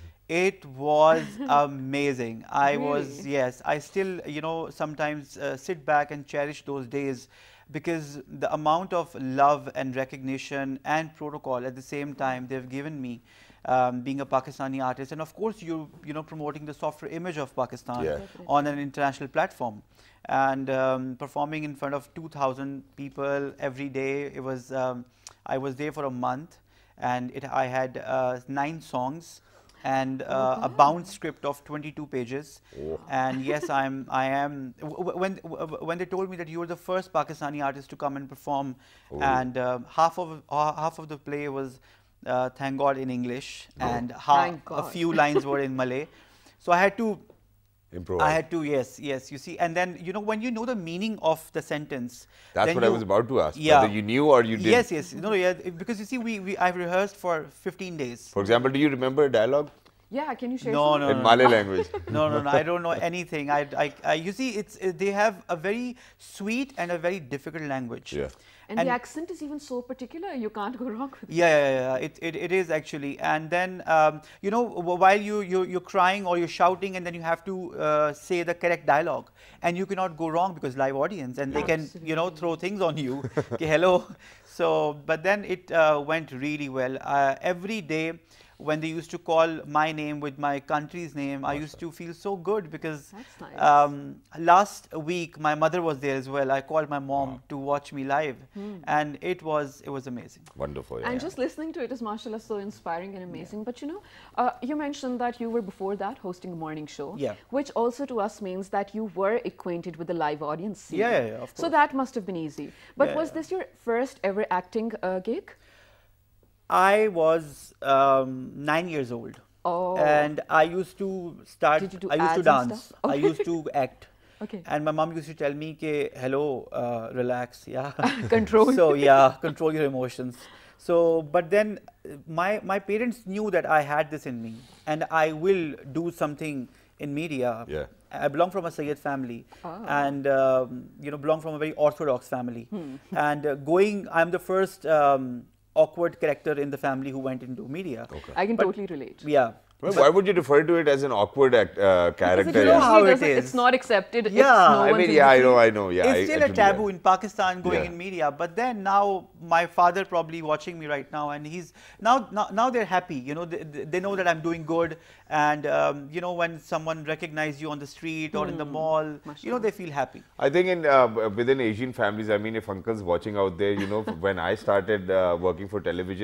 it was amazing. I really? was, yes, I still, you know, sometimes uh, sit back and cherish those days because the amount of love and recognition and protocol at the same time they've given me, um, being a Pakistani artist. And of course, you, you know, promoting the softer image of Pakistan
yeah.
on an international platform. And um, performing in front of two thousand people every day. It was, um, I was there for a month, and it, I had uh, nine songs. And uh, oh, a bound script of twenty-two pages.
Oh.
And yes, I'm, I am, w when, w when they told me that you were the first Pakistani artist to come and perform, oh. and uh, half of, uh, half of the play was, uh, thank God, in English, oh. and half, a few lines were in Malay. So I had to,
improvise.
I had to, yes, yes, you see. And then, you know, when you know the meaning of the sentence.
That's what
you,
I was about to ask,
yeah.
whether you knew or you didn't.
Yes, yes, no, yeah, because you see, we, we, I've rehearsed for fifteen days.
For example, do you remember a dialogue?
Yeah, can you share
no,
some?
No,
in
no,
Malay
no.
language.
No, no, no, I don't know anything. I, I, I, you see, it's, uh, they have a very sweet and a very difficult language.
Yeah.
And, and the accent is even so particular, you can't go wrong with it.
Yeah, yeah, yeah. It, it, it is actually. And then, um, you know, while you, you, you're crying or you're shouting, and then you have to uh, say the correct dialogue. And you cannot go wrong because live audience, and they
Absolutely.
can, you know, throw things on you. Okay, hello. So, but then it uh, went really well. Uh, every day, when they used to call my name with my country's name, I used to feel so good because
nice.
um, last week my mother was there as well. I called my mom
wow.
to watch me live, hmm. and it was it was amazing.
Wonderful. Yeah.
And just listening to it is, mashallah, so inspiring and amazing. Yeah. But you know, uh, you mentioned that you were before that hosting a morning show,
yeah.
which also to us means that you were acquainted with the live audience scene.
Yeah, yeah, yeah, of course.
So that must have been easy. But
yeah,
was
yeah.
this your first ever acting uh, gig?
I was um, nine years old,
oh.
and I used to start.
Did you do
I used to dance.
Okay.
I used to act.
Okay.
And my mom used to tell me, "Ke hello, uh, relax, yeah,
control."
So yeah, control your emotions. So, but then my my parents knew that I had this in me, and I will do something in media.
Yeah.
I belong from a Sayyid family,
oh.
and um, you know, belong from a very orthodox family.
Hmm.
And uh, going, I'm the first. Um, awkward character in the family who went into media.
Okay.
I can
but,
totally relate.
Yeah.
Well, why would you refer to it as an awkward act, uh, character?
You know how it is.
It's not accepted.
Yeah,
it's no
I mean, yeah, I know, I know. Yeah,
it's
I,
still
I
a taboo
that.
in Pakistan going
yeah.
in media. But then now, my father probably watching me right now, and he's now now, now they're happy. You know, they, they know that I'm doing good, and um, you know, when someone recognizes you on the street or mm. in the mall, Mashallah. you know, they feel happy.
I think in uh, within Asian families, I mean, if uncle's watching out there, you know, when I started uh, working for television.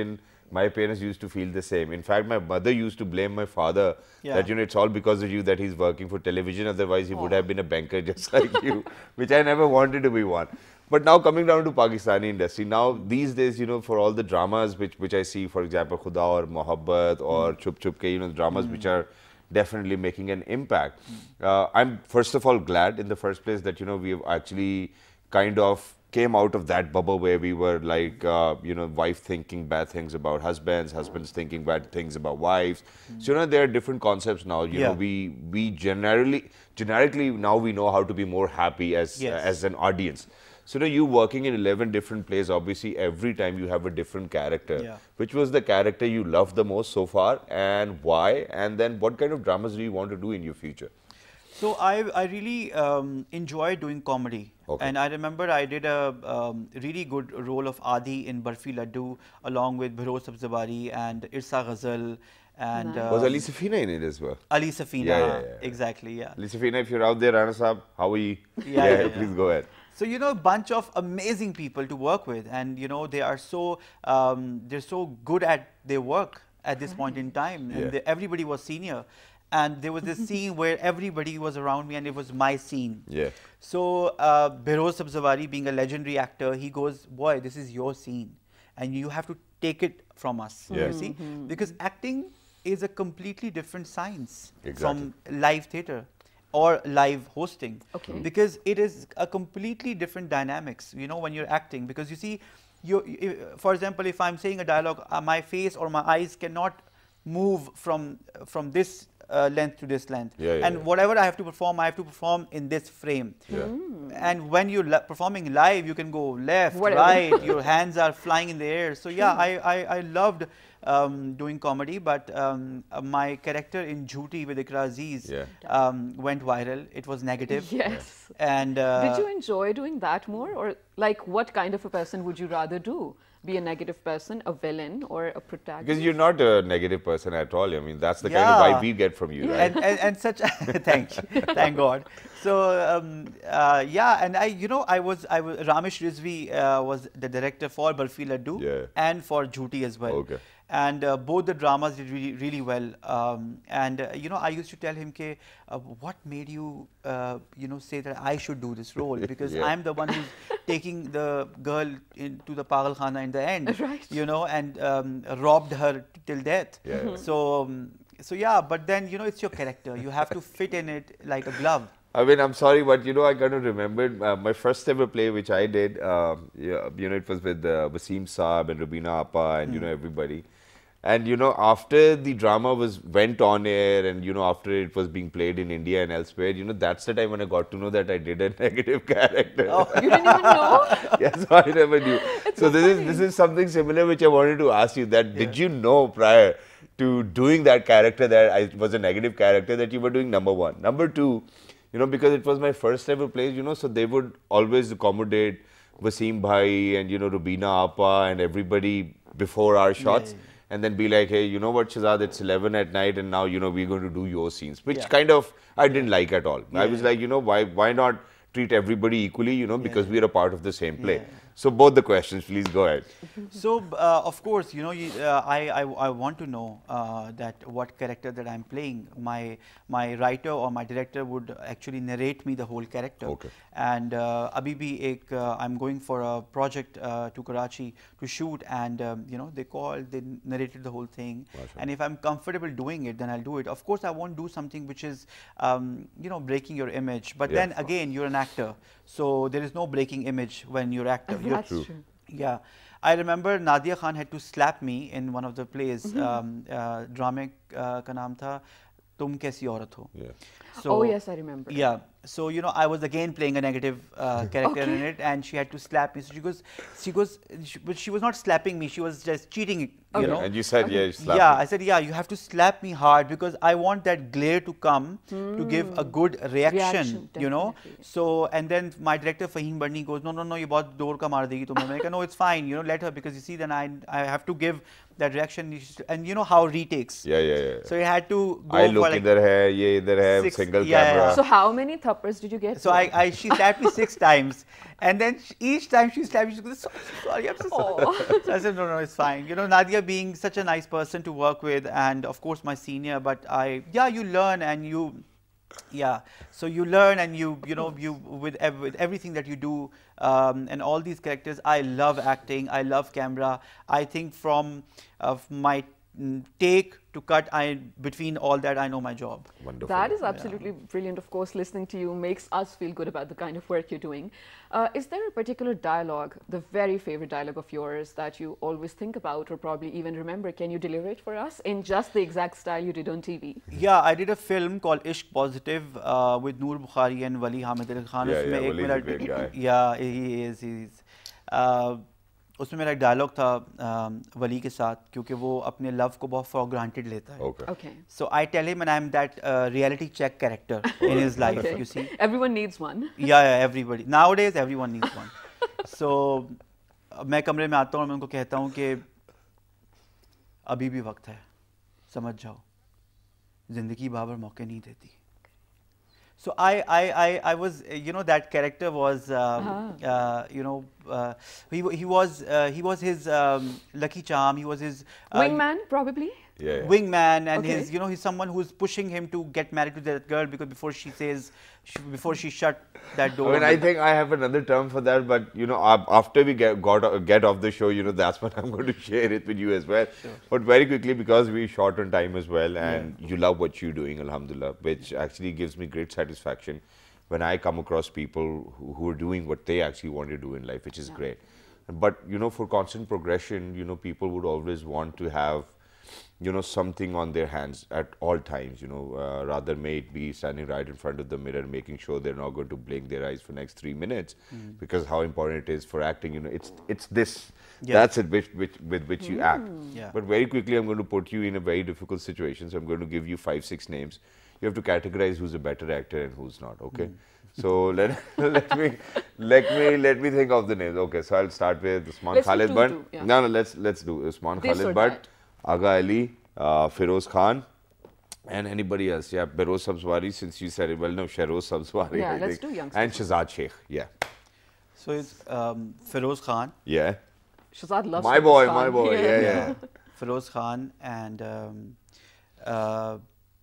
My parents used to feel the same. In fact, my mother used to blame my father yeah. that, you know, it's all because of you that he's working for television. Otherwise, he oh. would have been a banker just like you, which I never wanted to be one. But now coming down to Pakistani industry, now these days, you know, for all the dramas which, which I see, for example, Khuda or Mohabbat or mm. Chup Chup Ke, you know, dramas mm. which are definitely making an impact. Mm. Uh, I'm first of all glad in the first place that, you know, we've actually kind of came out of that bubble where we were like, uh, you know, wife thinking bad things about husbands, husbands thinking bad things about wives. Mm. So, you know, there are different concepts now. You yeah. know, we we generally, generically now we know how to be more happy as yes. uh, as an audience. So, you know, you working in eleven different plays, obviously every time you have a different character. Yeah. Which was the character you loved the most so far and why? And then what kind of dramas do you want to do in your future?
So I, I really um, enjoy doing comedy. Okay. And I remember I did a um, really good role of Adi in Barfi Laddu along with Bhiroz Sabzawari and Irsa Ghazal. And
nice. um, was Ali Safina in it as well?
Ali Safina, yeah, yeah, yeah. exactly, yeah.
Ali Safina, if you're out there, Rana Saab, how are you?
Yeah, yeah, yeah, yeah,
please go ahead.
So, you know, a bunch of amazing people to work with, and, you know, they are so, um, they're so good at their work at this point in time. Yeah. And they, everybody was senior. And there was this scene where everybody was around me and it was my scene.
Yeah.
So, uh, Bhiroz Sabzawari, being a legendary actor, he goes, boy, this is your scene. And you have to take it from us, yeah. you see. Mm-hmm. Because acting is a completely different science exactly. from live theatre or live hosting. Okay. Because it is a completely different dynamics, you know, when you're acting. Because you see, you, you, for example, if I'm saying a dialogue, uh, my face or my eyes cannot move from, from this Uh, length to this length, yeah, yeah, and yeah. whatever I have to perform, I have to perform in this frame. Yeah. Mm. And when you're performing live, you can go left, whatever. right, your hands are flying in the air. So yeah, I, I, I loved um, doing comedy, but um, uh, my character in Jhooti with Ikra Aziz yeah. um, went viral. It was negative.
Yes.
And uh,
did you enjoy doing that more, or like what kind of a person would you rather do? Be a negative person, a villain, or a protagonist?
Because you're not a negative person at all. I mean, that's the yeah. kind of vibe we get from you, right?
And, and, and such, thank you, thank God. So um, uh, yeah, and I, you know, I was, I was Ramesh Rizvi uh, was the director for Barfi Laddu yeah. and for Jhooti as well. Okay. And uh, both the dramas did really, really well. Um, and uh, you know, I used to tell him, "Ke, uh, what made you, uh, you know, say that I should do this role? Because yeah. I'm the one who's taking the girl into the Pagal Khana in the end, right. you know, and um, robbed her till death. Yeah. Mm-hmm. So, um, so yeah. But then, you know, it's your character. You have to fit in it like a glove."
I mean, I'm sorry, but you know, I kind of remembered uh, my first ever play, which I did. Um, yeah, you know, it was with uh, Wasim Saab and Rubina Appa and mm. you know everybody. And you know, after the drama was went on air, and you know, after it was being played in India and elsewhere, you know, that's the time when I got to know that I did a negative character.
Oh, you didn't even know?
Yes, I never knew. It's so, so this is this is something similar which I wanted to ask you. That yeah. did you know prior to doing that character that I was a negative character that you were doing? Number one. Number two. You know, because it was my first ever play, you know, so they would always accommodate Wasim Bhai and, you know, Rubina Appa and everybody before our shots. Yeah, yeah. And then be like, hey, you know what, Shahzad, it's eleven at night and now, you know, we're going to do your scenes. Which yeah. kind of, I didn't like at all. Yeah, I was yeah. like, you know, why why not treat everybody equally, you know, because yeah. we're a part of the same play. Yeah. So both the questions, please go ahead.
So, uh, of course, you know, you, uh, I, I, I want to know uh, that what character that I'm playing. My my writer or my director would actually narrate me the whole character. Okay. And uh, abhi bhi ek, uh, I'm going for a project uh, to Karachi to shoot, and um, you know, they called, they narrated the whole thing. Awesome. And if I'm comfortable doing it, then I'll do it. Of course, I won't do something which is, um, you know, breaking your image. But yeah. then again, you're an actor, so there is no breaking image when you're actor.
That's true. true.
Yeah. I remember Nadia Khan had to slap me in one of the plays. Mm-hmm. um, uh, drama uh, ka naam tha Tum Kaisi Aurat Ho.
Yeah. So, oh yes, I remember.
Yeah. So, you know, I was again playing a negative uh, character okay. in it, and she had to slap me. So she goes, she goes, she, but she was not slapping me. She was just cheating, you
okay.
know.
And you said, okay. yeah, you slap
Yeah,
me.
I said, yeah, you have to slap me hard because I want that glare to come mm. to give a good reaction, reaction you know. So, and then my director Fahim Barni goes, no, no, no, you bahut door ka maar degi tumhe. I go, no, it's fine, you know, let her, because you see, then I, I have to give that reaction, and you know how retakes.
Yeah, yeah, yeah.
So you had to go
I
for
look
like
idhar hai, ye idhar hai,
six,
single
yeah,
camera.
yeah.
So how many thappas did you get?
So I, I, she slapped me six times, and then she, each time she slapped me, she goes, sorry, sorry, I'm so sorry. So I said, no, no, it's fine. You know, Nadia being such a nice person to work with, and of course my senior, but I, yeah, you learn and you, yeah. So you learn and you, you know, you with, ev with everything that you do, um, and all these characters. I love acting. I love camera. I think from uh, my take to cut, I between all that, I know my job.
Wonderful.
That is absolutely
yeah.
brilliant. Of course, listening to you makes us feel good about the kind of work you're doing. Uh, is there a particular dialogue, the very favorite dialogue of yours that you always think about or probably even remember? Can you deliver it for us in just the exact style you did on T V?
Yeah, I did a film called Ishq Positive uh, with Noor Bukhari and Wali Hamid Ali Khan.
Yeah, yeah, Wali is a great guy.
Yeah, he is. He is. Uh, उसमें मेरा एक dialogue था वली के साथ, क्योंकि वो अपने love को बहुत फॉर ग्रांटेड लेता है.
Okay.
Okay.
So I tell him, and I'm that uh, reality check character in his life.
Okay.
You see.
Everyone needs one.
Yeah, yeah, everybody. Nowadays, everyone needs one. So मैं कमरे में आता हूँ और मैं उनको कहता हूँ कि अभी भी वक्त है, समझ जाओ, जिंदगी बाबर मौके नहीं देती. So I, I, I, I was, you know, that character was, um, uh-huh. uh, you know, uh, he, he was, uh, he was his um, lucky charm. He was his uh,
wingman, probably.
Yeah, yeah.
Wingman, and
okay.
his, you know, he's someone who's pushing him to get married to that girl, because before she says, she, before she shut that door.
I mean, I think I have another term for that, but you know, after we get got get off the show, you know, that's what I'm going to share it with you as well.
Sure.
But very quickly, because we short on time as well, and yeah. you love what you're doing, alhamdulillah, which actually gives me great satisfaction when I come across people who, who are doing what they actually want to do in life, which is yeah. great. But you know, for constant progression, you know, people would always want to have, you know, something on their hands at all times, you know, uh, rather may it be standing right in front of the mirror, making sure they're not going to blink their eyes for next three minutes, mm. because how important it is for acting, you know, it's it's this, yeah. that's it which, which, with which mm. you act.
Yeah.
But very quickly, I'm going to put you in a very difficult situation, so I'm going to give you five, six names. You have to categorize who's a better actor and who's not, okay? Mm. So let, let me let me let me think of the names. Okay, so I'll start with Usman Khalid Butt.
Yeah.
No, no, let's let's do Usman this Khalid Butt, Agha Ali, uh, Feroz Khan, and anybody else. Yeah, Beroz Sabzwari, since you said it. Well, no, Sheroz Sabzwari.
Yeah,
I
let's
think.
do youngsters.
And Shahzad Sheikh. Yeah.
So it's um, Feroz Khan.
Yeah.
Shahzad loves
my boy, Khan. my boy. Yeah, yeah. yeah.
Feroz Khan and. Um, uh,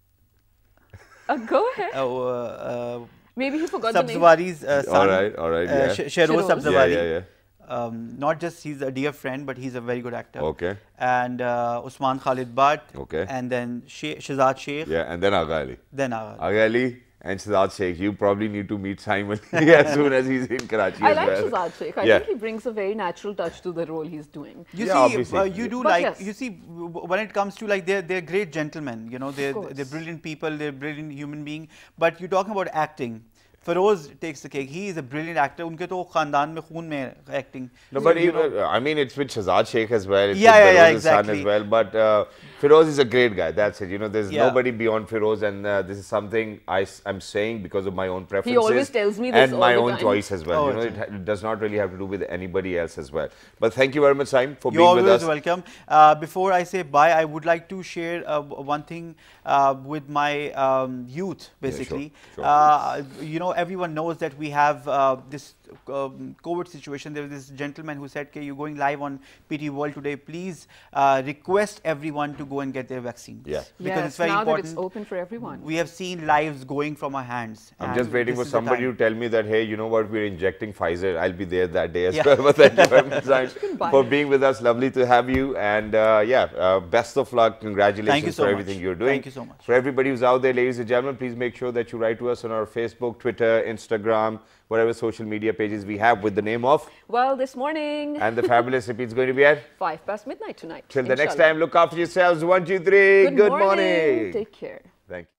uh, go ahead.
Uh, uh,
Maybe he forgot
Sabzwari's
the name.
Uh, son.
All right, all right. Yeah.
Uh, Sheroz Sabzwari.
Yeah, yeah, yeah.
Um, not just he's a dear friend, but he's a very good actor.
Okay.
And uh, Usman Khalid Butt.
Okay.
And then She Shahzad Sheikh.
Yeah, and then Agha Ali.
Then Agha Ali.
Agha Ali and Shahzad Sheikh. You probably need to meet Saim as soon as he's in Karachi.
I
as
like
well.
Shahzad Sheikh. I
yeah.
think he brings a very natural touch to the role he's doing.
You
yeah,
see, uh, you do
but
like,
yes.
you see, when it comes to like, they're, they're great gentlemen, you know, they're, they're brilliant people, they're brilliant human beings. But you're talking about acting. Feroz takes the cake. He is a brilliant actor. Unke to khandaan mein khoon mein acting.
No, so, but you know, I mean, it's with Shahzad Sheikh as well. It's
yeah,
with
yeah, yeah,
Feroz's
exactly.
son as well. But uh, Feroz is a great guy. That's it. You know, there's
yeah.
nobody beyond Feroz, and uh, this is something I am saying because of my own preferences.
He always tells me this
and my
all
own
the time.
choice as well.
Oh,
you know, it, it does not really have to do with anybody else as well. But thank you very much, Saim, for
You're
being with us.
You're always welcome. Uh, before I say bye, I would like to share uh, one thing uh, with my um, youth, basically.
Yeah, sure, sure.
Uh, you know, everyone knows that we have uh, this um, COVID situation. There was this gentleman who said, okay, you're going live on P T World today. Please uh, request everyone to go and get their vaccine.
Yeah.
Because
yes,
it's very
now
important.
That it's open for everyone.
We have seen lives going from our hands.
I'm just waiting for somebody to tell me that, hey, you know what, we're injecting Pfizer. I'll be there that day as
yeah.
well. But thank you very much, Saim, for being with us. Lovely to have you. And uh, yeah, uh, best of luck. Congratulations
thank you so
for
much.
everything you're doing.
Thank you so much.
For everybody who's out there, ladies and gentlemen, please make sure that you write to us on our Facebook, Twitter, Instagram, whatever social media pages we have with the name of
Well This Morning.
And the fabulous repeat's going to be at
five past midnight tonight.
Till the
Inshallah.
next time, look after yourselves. One, two, three.
Good,
Good
morning.
morning.
Take care.
Thank you.